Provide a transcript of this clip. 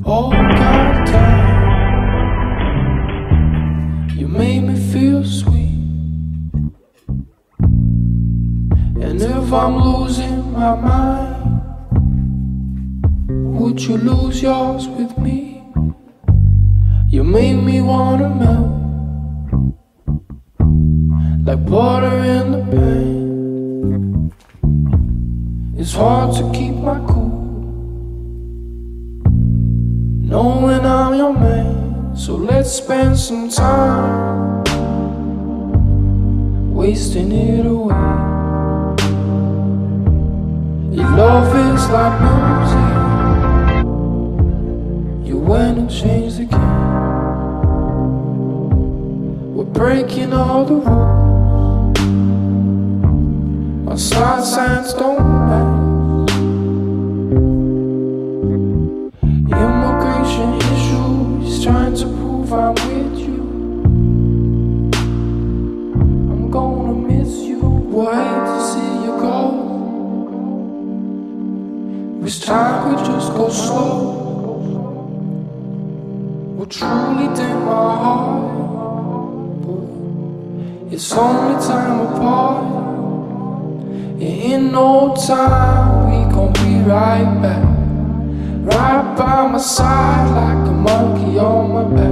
all goddamn. You made me feel sweet. And if I'm losing my mind, would you lose yours with me? You made me wanna melt like butter in the pan. It's hard to keep my cool knowing I'm your man. So let's spend some time wasting it away. Your love is like music. You went and changed the game. We're breaking all the rules. Our side signs don't match. Immigration issues trying to prove I'm with you. I'm gonna miss you. We'll hate to see you go. Wish time could just go slow. Will truly dim my heart. It's only time apart. In no time we gon' be right back, right by my side like a monkey on my back.